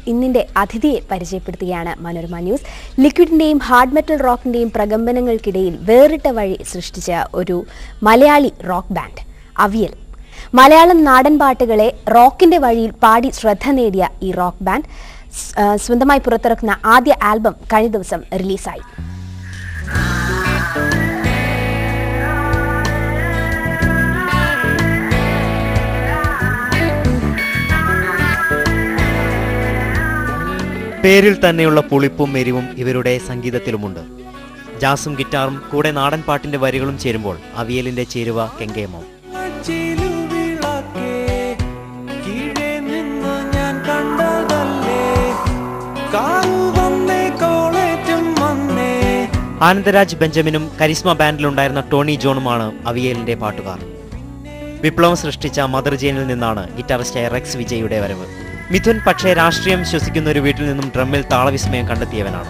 ഇന്നിന്റെ അതിഥിയെ പരിചയപ്പെടുത്തുകയാണ് മനോരമ ന്യൂസ്. ലിക്വിഡിന്റെയും ഹാർഡ് മെറ്റൽ റോക്കിന്റെയും പ്രകമ്പനങ്ങൾക്കിടയിൽ വേറിട്ട വഴി സൃഷ്ടിച്ച ഒരു മലയാളി റോക്ക് ബാൻഡ് അവിയൽ. മലയാളം നാടൻ പാട്ടുകളെ റോക്കിന്റെ വഴിയിൽ പാടി ശ്രദ്ധ നേടിയ ഈ റോക്ക് ബാൻഡ് സ്വന്തമായി പുറത്തിറക്കുന്ന ആദ്യ ആൽബം കഴിഞ്ഞ ദിവസം റിലീസായി. പേരിൽ തന്നെയുള്ള പുളിപ്പും എരിവും ഇവരുടെ സംഗീതത്തിലുമുണ്ട്. ജാസും ഗിറ്റാറും കൂടെ നാടൻ പാട്ടിന്റെ വരികളും ചേരുമ്പോൾ അവിയലിന്റെ ചേരുവ കെങ്കേമോ. ആനന്ദരാജ് ബെഞ്ചമിനും കരിസ്മ ബാൻഡിലുണ്ടായിരുന്ന ടോണി ജോണുമാണ് അവിയലിന്റെ പാട്ടുകാർ. വിപ്ലവം സൃഷ്ടിച്ച മദർ ജെയിനിൽ നിന്നാണ് ഗിറ്റാറിസ്റ്റായ റെക്സ് വിജയുടെ വരവ്. മിഥുൻ പക്ഷേ രാഷ്ട്രീയം ശ്വസിക്കുന്ന ഒരു വീട്ടിൽ നിന്നും ഡ്രമ്മിൽ താളവിസ്മയം കണ്ടെത്തിയവനാണ്.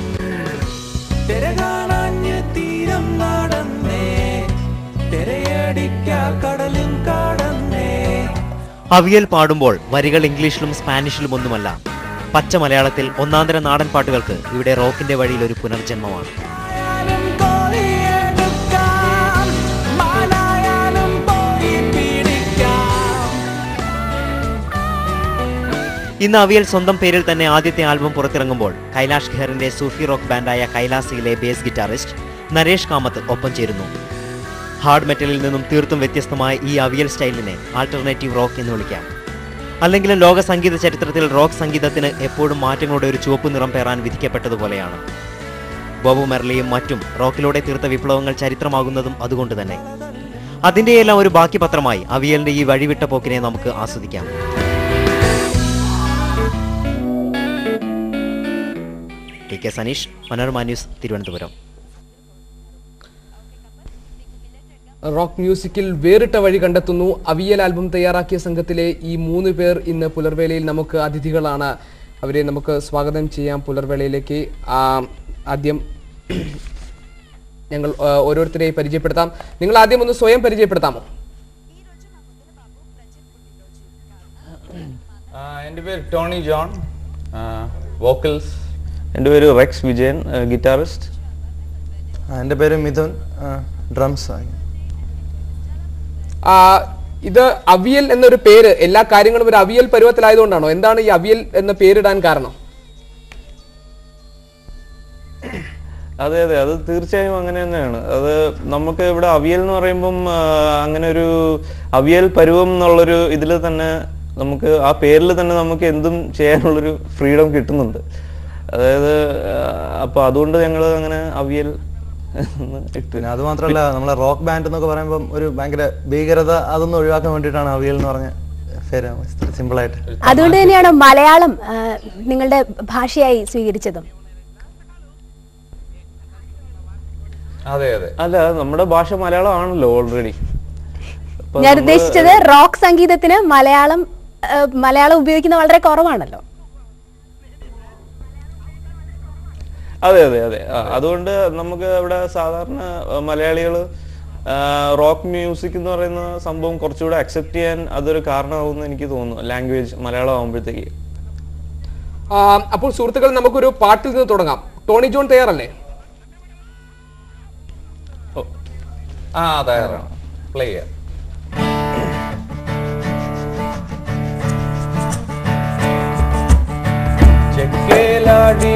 അവിയൽ പാടുമ്പോൾ വരികൾ ഇംഗ്ലീഷിലും സ്പാനിഷിലും ഒന്നുമല്ല, പച്ച മലയാളത്തിൽ ഒന്നാന്തര നാടൻ പാട്ടുകൾക്ക് ഇവിടെ റോക്കിന്റെ വഴിയിൽ ഒരു പുനർജന്മമാണ്. ഇന്ന് അവിയൽ സ്വന്തം പേരിൽ തന്നെ ആദ്യത്തെ ആൽബം പുറത്തിറങ്ങുമ്പോൾ കൈലാഷ് ഖേറിന്റെ സൂഫി റോക്ക് ബാൻഡായ കൈലാസിയിലെ ബേസ് ഗിറ്റാറിസ്റ്റ് നരേഷ് കാമത്ത് ഒപ്പം ചേരുന്നു. ഹാർഡ് മെറ്റലിൽ നിന്നും തീർത്തും വ്യത്യസ്തമായ ഈ അവിയൽ സ്റ്റൈലിനെ ആൾട്ടർനേറ്റീവ് റോക്ക് എന്ന് വിളിക്കാം. അല്ലെങ്കിലും ലോക സംഗീത ചരിത്രത്തിൽ റോക്ക് സംഗീതത്തിന് എപ്പോഴും മാറ്റങ്ങളുടെ ഒരു ചുവപ്പ് നിറം പേറാൻ വിധിക്കപ്പെട്ടതുപോലെയാണ്. ബോബ് മെർലിയും മറ്റും റോക്കിലൂടെ തീർത്ത വിപ്ലവങ്ങൾ ചരിത്രമാകുന്നതും അതുകൊണ്ട് തന്നെ. അതിന്റെയെല്ലാം ഒരു ബാക്കി പത്രമായി അവിയലിന്റെ ഈ വഴിവിട്ട പോക്കിനെ നമുക്ക് ആസ്വദിക്കാം. T K. Saneesh, Manorama news, Thiruvananthapuram. Rock മ്യൂസിക്കിൽ വേറിട്ട വഴി കണ്ടെത്തുന്നു. അവിയൽ ആൽബം തയ്യാറാക്കിയ സംഘത്തിലെ ഈ 3 പേർ ഇന്ന് പുലർവേളയിൽ നമുക്ക് അതിഥികളാണ്. അവരെ നമുക്ക് സ്വാഗതം ചെയ്യാം പുലർവേളയിലേക്ക്. ആദ്യം ഞങ്ങൾ ഓരോരുത്തരെയും പരിചയപ്പെടുത്താം. നിങ്ങൾ ആദ്യം ഒന്ന് സ്വയം പരിചയപ്പെടുത്താമോ? എൻ്റെ പേര് ടോണി ജോൺ, വോക്കൽസ്. എൻ്റെ പേര് റെക്സ് വിജയൻ, ഗിറ്റാറിസ്റ്റ്. എൻ്റെ പേര് മിഥുൻ, ഡ്രംസ്. ഇത് അവിയൽ എന്നൊരു പേര് എല്ലാ കാര്യങ്ങളും ഒരു അവിയൽ പരുവത്തിലായതുകൊണ്ടാണോ? എന്താണ് ഈ അവിയൽ എന്ന പേരിടാൻ കാരണം? അതെ അതെ, അത് തീർച്ചയായും അങ്ങനെ തന്നെയാണ്. അത് നമുക്ക് ഇവിടെ അവിയൽ എന്ന് പറയുമ്പം അങ്ങനെ ഒരു അവിയൽ പരുവം എന്നുള്ളൊരു ഇതിൽ തന്നെ നമുക്ക് ആ പേരിൽ തന്നെ നമുക്ക് എന്തും ചെയ്യാനുള്ളൊരു ഫ്രീഡം കിട്ടുന്നുണ്ട്. അതായത് അപ്പൊ അതുകൊണ്ട് ഞങ്ങൾ അങ്ങനെ അവിയൽ പിന്നെ അത് മാത്രമല്ല, നമ്മളെ റോക്ക് ബാൻഡ് എന്നൊക്കെ പറയുമ്പോൾ ഒരു ഭയങ്കര ഭീകരത അതൊന്നും ഒഴിവാക്കാൻ വേണ്ടിയിട്ടാണ് അവിയൽ എന്ന് പറഞ്ഞ പേര് സിമ്പിൾ ആയിട്ട്. അതുകൊണ്ട് തന്നെയാണോ മലയാളം നിങ്ങളുടെ ഭാഷയായി സ്വീകരിച്ചതും? അതെ അതെ, അല്ല നമ്മുടെ ഭാഷ മലയാളം ആണല്ലോ ഓൾറെഡി. ഞാൻ ഉദ്ദേശിച്ചത് റോക്ക് സംഗീതത്തിന് മലയാളം ഉപയോഗിക്കുന്ന വളരെ കുറവാണല്ലോ. അതെ അതെ അതെ, അതുകൊണ്ട് നമുക്ക് ഇവിടെ സാധാരണ മലയാളികൾ റോക്ക് മ്യൂസിക് എന്ന് പറയുന്ന സംഭവം കുറച്ചുകൂടെ അക്സെപ്റ്റ് ചെയ്യാൻ അതൊരു കാരണമാകുമെന്ന് എനിക്ക് തോന്നുന്നു, ലാംഗ്വേജ് മലയാളം ആകുമ്പോഴത്തേക്ക്. അപ്പോൾ സുഹൃത്തുക്കൾ, നമുക്കൊരു പാട്ടിൽ നിന്ന് തുടങ്ങാം. ടോണി ജോൺ തയ്യാറല്ലേ? തയ്യാറാണ്, പ്ലേ ചെയ്യാം. ചെക്കേലാടി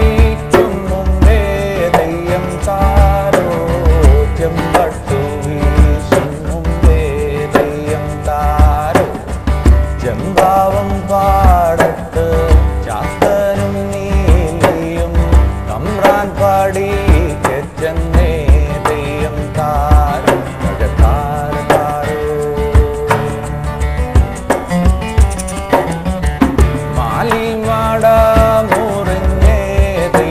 മാലി മാട മുറിഞ്ഞേ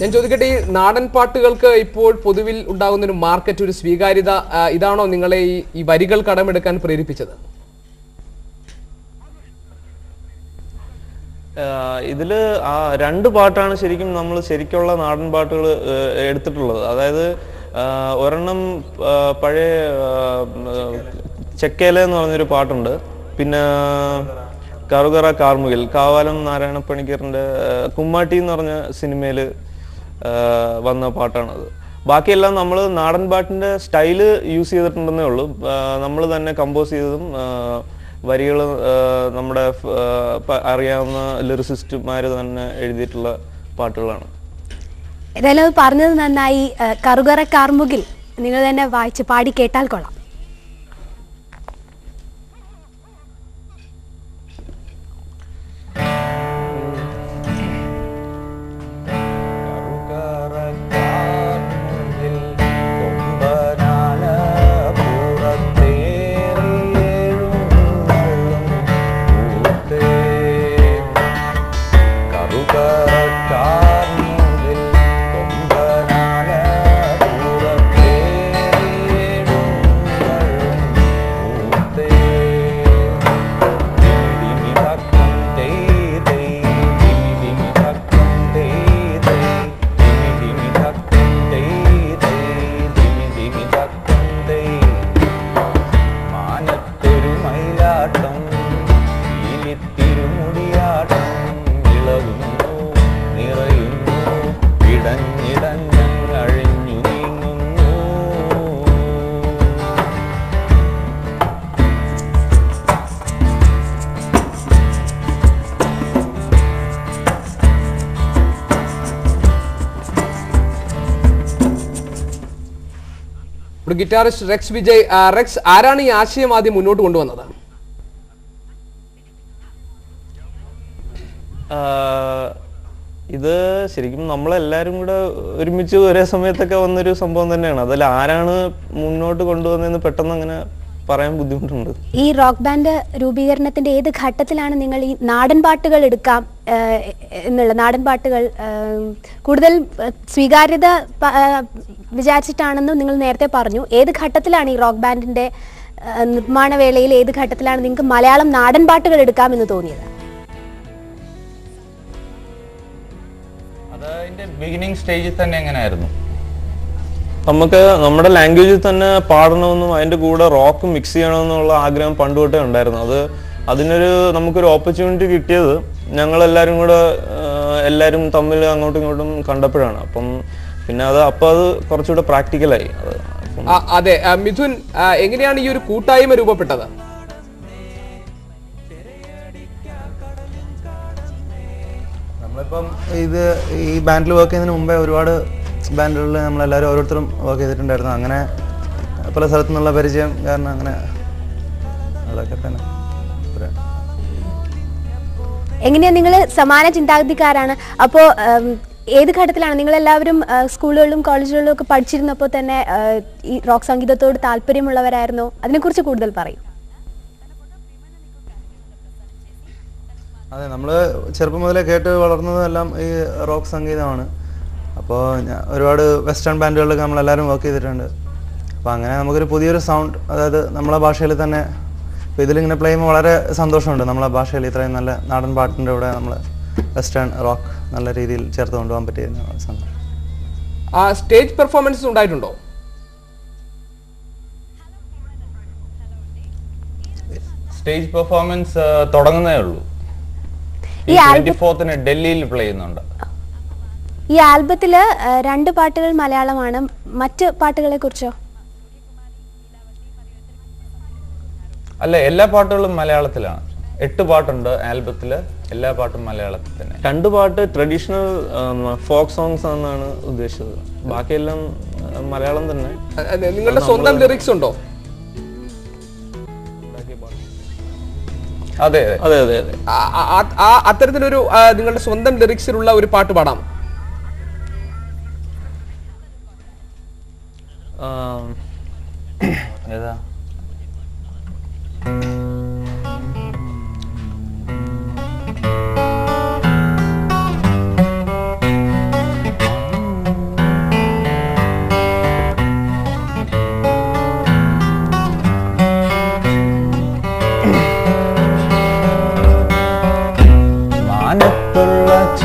ഞാൻ ചോദിക്കട്ടെ, ഈ നാടൻ പാട്ടുകൾക്ക് ഇപ്പോൾ പൊതുവിൽ ഉണ്ടാകുന്ന ഒരു മാർക്കറ്റ്, ഒരു സ്വീകാര്യത, ഇതാണോ നിങ്ങളെ ഈ വരികൾ കടമെടുക്കാൻ പ്രേരിപ്പിച്ചത്? ഇതില് രണ്ട് പാട്ടാണ് ശരിക്കും നമ്മൾ ശരിക്കുള്ള നാടൻ പാട്ടുകൾ എടുത്തിട്ടുള്ളത്. അതായത് ഒരെണ്ണം പഴയ ചെക്കേല എന്ന് പറഞ്ഞൊരു പാട്ടുണ്ട്, പിന്നെ കറുകറ കാർമുകിൽ കാവാലം നാരായണ പണിക്കറിന്റെ കുമ്മാട്ടി എന്ന് പറഞ്ഞ സിനിമയിൽ വന്ന പാട്ടാണത്. ബാക്കിയെല്ലാം നമ്മൾ നാടൻ പാട്ടിന്റെ സ്റ്റൈല് യൂസ് ചെയ്തിട്ടുണ്ടെന്നേ ഉള്ളൂ. നമ്മൾ തന്നെ കമ്പോസ് ചെയ്തതും വരികൾ നമ്മുടെ അറിയാവുന്ന ലിറിസിസ്റ്റുമാർ തന്നെ എഴുതിയിട്ടുള്ള പാട്ടുകളാണ്. ഏതായാലും പറഞ്ഞത് നന്നായി. കറുകറ കാർമുകിൽ നിങ്ങൾ തന്നെ വായിച്ച് പാടി കേട്ടാൽ കൊള്ളാം. Guitarist Rex Vijay. റെക്സ്, ആരാണ് ഈ ആശയം ആദ്യം മുന്നോട്ട് കൊണ്ടുവന്നത്? ഇത് ശരിക്കും നമ്മളെല്ലാരും കൂടെ ഒരുമിച്ച് ഒരേ സമയത്തൊക്കെ വന്നൊരു സംഭവം തന്നെയാണ്. അതിൽ ആരാണ് മുന്നോട്ട് കൊണ്ടുവന്നതെന്ന് പെട്ടെന്ന് അങ്ങനെ പറയാൻ ബുദ്ധിമുട്ടുണ്ട്. ഈ റോക്ക് ബാൻഡ് രൂപീകരണത്തിന്റെ ഏത് ഘട്ടത്തിലാണ് നിങ്ങൾ ഈ നാടൻ പാട്ടുകൾ എടുക്കാം എന്നുള്ള, നാടൻ പാട്ടുകൾ കൂടുതൽ സ്വീകാര്യത വിചാരിച്ചിട്ടാണെന്ന് നിങ്ങൾ നേരത്തെ പറഞ്ഞു. ഏത് ഘട്ടത്തിലാണ് ഈ റോക്ക് ബാൻഡിന്റെ നിർമ്മാണ വേളയിൽ, ഏത് ഘട്ടത്തിലാണ് നിങ്ങൾക്ക് മലയാളം നാടൻ പാട്ടുകൾ എടുക്കാമെന്ന് തോന്നിയത്? അതിന്റെ ബിഗിനിങ് സ്റ്റേജിൽ തന്നെ എങ്ങനെയായിരുന്നു? നമുക്ക് നമ്മുടെ ലാംഗ്വേജിൽ തന്നെ പാടണമെന്നും അതിൻ്റെ കൂടെ റോക്ക് മിക്സ് ചെയ്യണമെന്നുള്ള ആഗ്രഹം പണ്ട് തൊട്ടേ ഉണ്ടായിരുന്നു. അതിനൊരു നമുക്കൊരു ഓപ്പർച്യൂണിറ്റി കിട്ടിയത് ഞങ്ങളെല്ലാവരും കൂടെ എല്ലാവരും തമ്മിൽ അങ്ങോട്ടും ഇങ്ങോട്ടും കണ്ടപ്പോഴാണ്. അപ്പം പിന്നെ അത് കുറച്ചുകൂടെ പ്രാക്ടിക്കലായി. അതെ, മിഥുൻ, എങ്ങനെയാണ് ഈ ഒരു കൂട്ടായ്മ രൂപപ്പെട്ടത്? നമ്മളിപ്പം ഈ ബാൻഡിൽ വർക്ക് ചെയ്യുന്നതിന് മുമ്പേ ഒരുപാട് ബാൻഡുകളിൽ നമ്മളെല്ലാവരും ഓരോരുത്തരും വർക്ക് ചെയ്തിട്ടുണ്ടായിരുന്നു. അങ്ങനെ പല സ്ഥലത്തു നിന്നുള്ള പരിചയം കാരണം അങ്ങനെ അതൊക്കെ തന്നെ. എങ്ങനെയാ, നിങ്ങൾ സമാന ചിന്താഗതിക്കാരാണ്. അപ്പോ ഏത് ഘട്ടത്തിലാണ് നിങ്ങളെല്ലാവരും സ്കൂളുകളിലും കോളേജുകളിലും ഒക്കെ പഠിച്ചിരുന്നപ്പോൾ തന്നെ ഈ റോക്ക് സംഗീതത്തോട് താല്പര്യമുള്ളവരായിരുന്നോ? അതിനെക്കുറിച്ച് കൂടുതൽ പറയും. അതെ, നമ്മൾ ചെറുപ്പം മുതലേ കേട്ട് വളർന്നതെല്ലാം ഈ റോക്ക് സംഗീതമാണ്. അപ്പോൾ ഒരുപാട് വെസ്റ്റേൺ ബാൻഡുകളിലൊക്കെ നമ്മളെല്ലാവരും വർക്ക് ചെയ്തിട്ടുണ്ട്. അപ്പോൾ അങ്ങനെ നമുക്കൊരു പുതിയൊരു സൗണ്ട്, അതായത് നമ്മളെ ഭാഷയിൽ തന്നെ ഇപ്പോൾ ഇതിലിങ്ങനെ പ്ലേ ചെയ്യുമ്പോൾ വളരെ സന്തോഷമുണ്ട്. നമ്മളെ ഭാഷയിൽ ഇത്രയും നല്ല നാടൻ പാട്ടിൻ്റെ കൂടെ നമ്മൾ വെസ്റ്റേൺ റോക്ക് നല്ല രീതിയിൽ ചേർത്ത് കൊണ്ടുപോകാൻ പറ്റിയ സന്തോഷം. സ്റ്റേജ് പെർഫോമൻസ് ഉണ്ടായിട്ടുണ്ടോ? സ്റ്റേജ് പെർഫോമൻസ് തുടങ്ങുന്നേ ഉള്ളൂ. ഈ 24th ഡൽഹിയിൽ പ്ലേ ചെയ്യുന്നുണ്ട്. ഈ ആൽബത്തില് 2 പാട്ടുകൾ മലയാളമാണ്. മറ്റ് പാട്ടുകളെ കുറിച്ചോ? അല്ല, എല്ലാ പാട്ടുകളും മലയാളത്തിലാണ്. 8 പാട്ടുണ്ട് ആൽബത്തില്, എല്ലാ പാട്ടും മലയാളത്തിൽ തന്നെ. 2 പാട്ട് ട്രഡീഷണൽ ഫോക്ക് സോങ്സ് ആണെന്നാണ് ഉദ്ദേശിച്ചത്. ബാക്കിയെല്ലാം മലയാളം തന്നെ. നിങ്ങളുടെ സ്വന്തം ലിറിക്സ് ഉണ്ടോ? അതെ അതെ അതെ അതെ. അത്തരത്തിലൊരു നിങ്ങളുടെ സ്വന്തം ലിറിക്സിലുള്ള ഒരു പാട്ട് പാടാം. ഏതാ?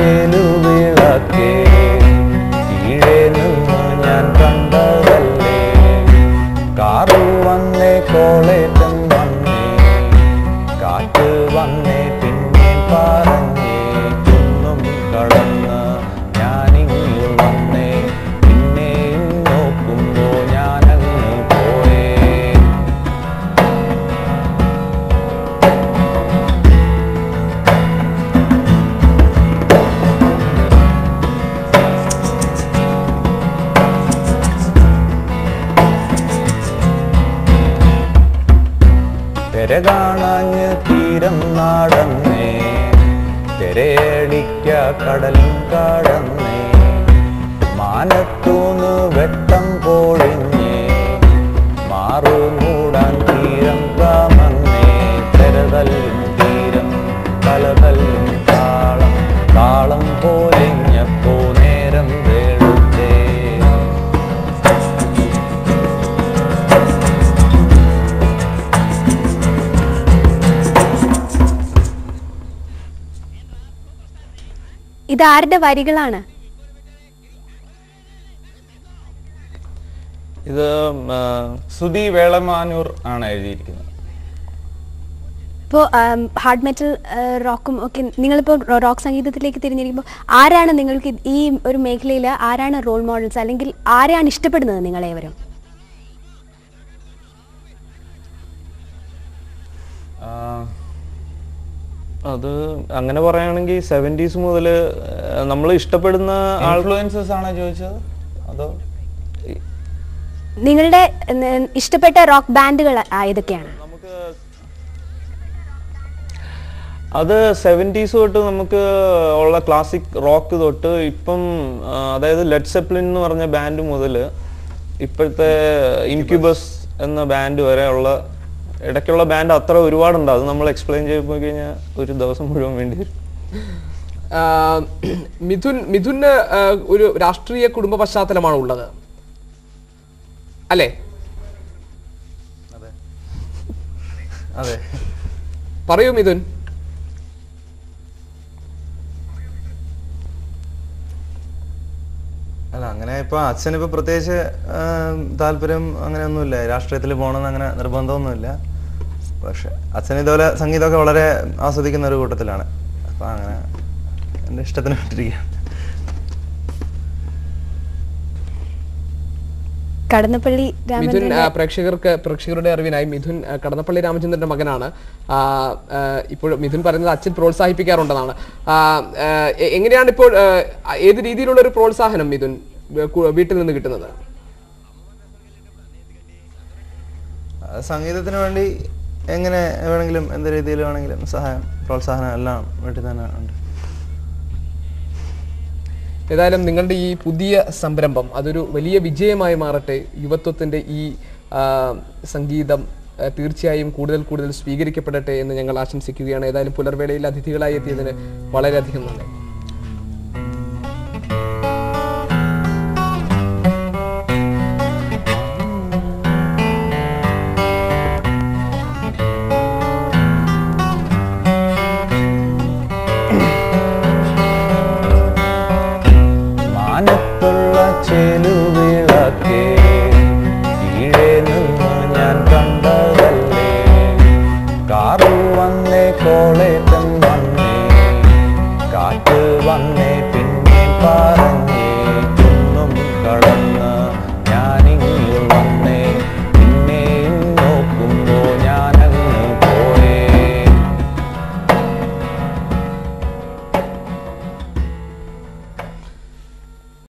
ചേലുവിളക്കേ കീഴേ നിന്ന് ഞാൻ കണ്ടതല്ലേ കാറു വന്നേ കോളേറ്റം വന്നേ കാറ്റ് വന്നേ പിന്നെ പറഞ്ഞേ കുന്നും കടന്ന് ഞാനിങ്ങു വന്നേ പിന്നെയും നോക്കുമ്പോ ഞാനങ്ങ് പോയേ തെര കാണാഞ്ഞ് തീരം നടന്നേ തെരയടിക്ക കടലും കടന്നേ മാനത്തൂന്ന് വെട്ടം പൊഴിഞ്ഞേ മാറുമൂടാൻ തീരം കാമന്നേ തെരതല്ലും തീരം കലതല്ലും താളം താളം പൊലിഞ്ഞപ്പോ നേരം വെളുത്തേ ഇതാരുടെ വരികളാണ്? ഇത് സുധി വേളമാനൂർ ആണ് എഴുതിയിരിക്കുന്നത്. ഇപ്പോൾ ഹാർഡ് മെറ്റൽ റോക്കും ഒക്കെ നിങ്ങളിപ്പോൾ റോക്ക് സംഗീതത്തിലേക്ക് തിരിഞ്ഞിരിക്കുമ്പോൾ ആരാണ് നിങ്ങൾക്ക് ഈ ഒരു മേഖലയിൽ ആരാണ് റോൾ മോഡൽസ്, അല്ലെങ്കിൽ ആരെയാണ് ഇഷ്ടപ്പെടുന്നത് നിങ്ങളേവരും? അത് അങ്ങനെ പറയുകയാണെങ്കിൽ 70s മുതൽ നമ്മൾ ഇഷ്ടപ്പെടുന്ന ഇൻഫ്ലുവൻസസ് ആണോ ചോദിച്ചത് അതോ നിങ്ങളുടെ ഇഷ്ടപ്പെട്ട റോക്ക് ബാൻഡുകൾ ഏതൊക്കെയാണ്? നമുക്ക് അത് 70s തൊട്ട് നമുക്ക് ഉള്ള ക്ലാസിക് റോക്ക് തൊട്ട് ഇപ്പം അതായത് ലെഡ് സെപ്ലിൻ എന്ന് പറഞ്ഞ ബാൻഡ് മുതൽ ഇപ്പോഴത്തെ ഇൻക്യൂബസ് എന്ന ബാൻഡ് വരെ ഉള്ള ഇടയ്ക്കുള്ള ബാൻഡ് അത്ര ഒരുപാടുണ്ട്. അത് നമ്മൾ എക്സ്പ്ലെയിൻ ചെയ്ത് പോയി കഴിഞ്ഞാൽ ഒരു ദിവസം മുഴുവൻ വേണ്ടി വരും. മിഥുന് ഒരു രാഷ്ട്രീയ കുടുംബ പശ്ചാത്തലമാണ് ഉള്ളത് അല്ലേ? അതെ, പറയൂ മിഥുൻ. അല്ല അങ്ങനെ ഇപ്പൊ അച്ഛനിപ്പോ പ്രത്യേകിച്ച് താല്പര്യം അങ്ങനെയൊന്നുമില്ല, രാഷ്ട്രീയത്തിൽ പോകണമെന്ന് അങ്ങനെ നിർബന്ധമൊന്നുമില്ല. പക്ഷെ അച്ഛൻ ഇതുപോലെ സംഗീതമൊക്കെ വളരെ ആസ്വദിക്കുന്ന ഒരു കൂട്ടത്തിലാണ്. അപ്പൊ അങ്ങനെ എന്റെ ഇഷ്ടത്തിന് വിട്ടിരിക്കുക. കടന്നപ്പള്ളി മിഥുൻ പ്രേക്ഷകരുടെ അറിവിനായി മിഥുൻ കടന്നപ്പള്ളി രാമചന്ദ്രന്റെ മകനാണ്. ഇപ്പോൾ മിഥുൻ പറയുന്നത് അച്ഛൻ പ്രോത്സാഹിപ്പിക്കാറുണ്ടെന്നാണ്. എങ്ങനെയാണ് ഇപ്പോൾ ഏത് രീതിയിലുള്ള ഒരു പ്രോത്സാഹനം മിഥുൻ വീട്ടിൽ നിന്ന് കിട്ടുന്നത്? സംഗീതത്തിന് വേണ്ടി എങ്ങനെ വേണമെങ്കിലും എന്ത് രീതിയിൽ വേണമെങ്കിലും സഹായം പ്രോത്സാഹനം എല്ലാം വീട്ടിൽ തന്നെ ഉണ്ട്. ഏതായാലും നിങ്ങളുടെ ഈ പുതിയ സംരംഭം അതൊരു വലിയ വിജയമായി മാറട്ടെ. യുവത്വത്തിന്റെ ഈ സംഗീതം തീർച്ചയായും കൂടുതൽ കൂടുതൽ സ്വീകരിക്കപ്പെടട്ടെ എന്ന് ഞങ്ങൾ ആശംസിക്കുകയാണ്. ഏതായാലും പുലർവേളയിൽ അതിഥികളായി എത്തിയതിന് വളരെയധികം നന്ദി. മാനത്തുള്ള ചേലുവ